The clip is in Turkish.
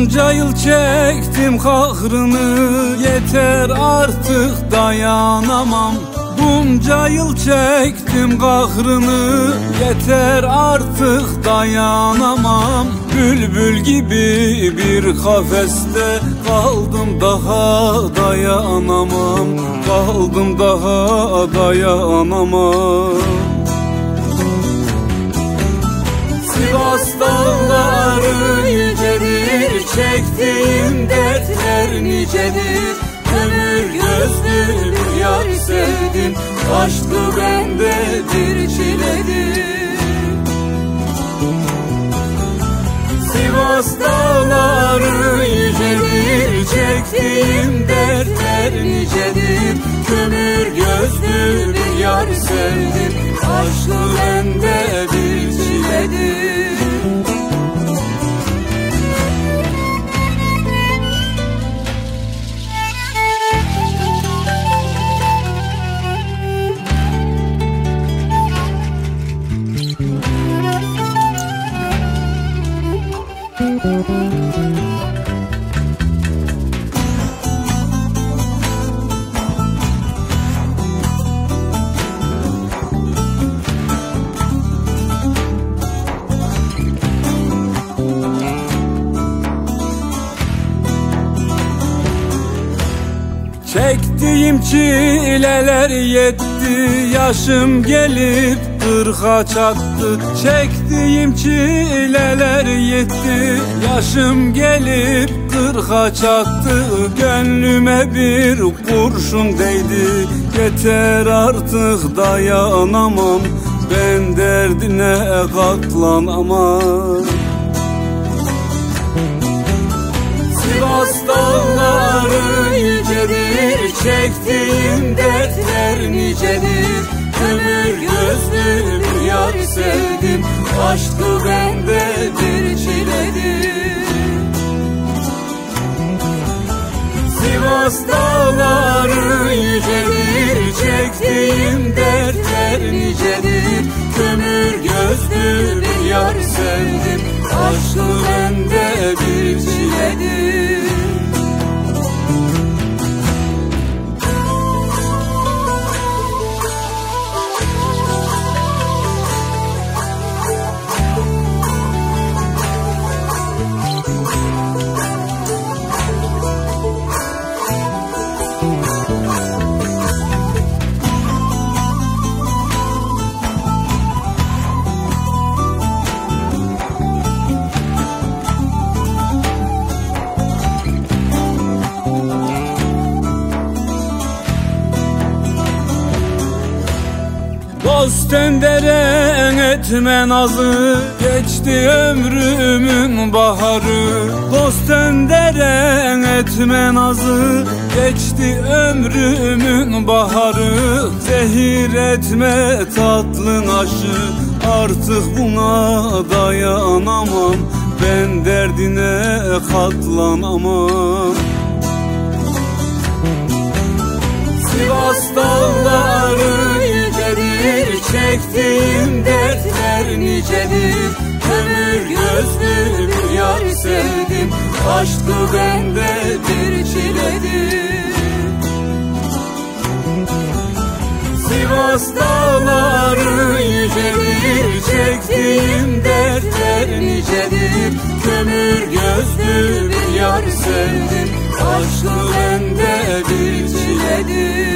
Bunca yıl çektim kahrını, yeter artık dayanamam. Bunca yıl çektim kahrını, yeter artık dayanamam. Bülbül gibi bir kafeste kaldım, daha dayanamam. Kaldım, daha dayanamam. Sivas dağları yücedir, çektiğim dertler nicedir. Kömür gözlü bir yar sevdim, aşkı bende bir çiledir. Sivas dağları yücedir, çektiğim dertler nicedir. Kömür gözlü bir yar sevdim, aşkı bende bir çiledir. Çektiğim çileler yetti, yaşım gelip 40'a çattı. Çektiğim çileler yetti, yaşım gelip 40'a çattı. Gönlüme bir kurşun değdi, yeter artık dayanamam. Ben derdine katlanamam. Sivas dağları yücedir, çektiğim dertler nicedir. Kömür gözlü bir yar sevdim, aşkı bende bir çiledir. Sivas dağları yücedir, çektiğim dertler nicedir. Kömür gözlü bir yar sevdim, aşkı bende bir çiledir. Dosten deren etme nazı, geçti ömrümün baharı. Dosten deren etme nazı, geçti ömrümün baharı. Zehir etme tatlı naşı, artık buna dayanamam. Ben derdine katlanamam. Sivas dağları yücedir, çektiğim dertler nicedir. Kömür gözlü bir yar sevdim, aşkı bende bir çiledir. Sivas dağları yücedir, çektiğim dertler nicedir. Kömür gözlü bir yar sevdim, aşkı bende bir çiledir.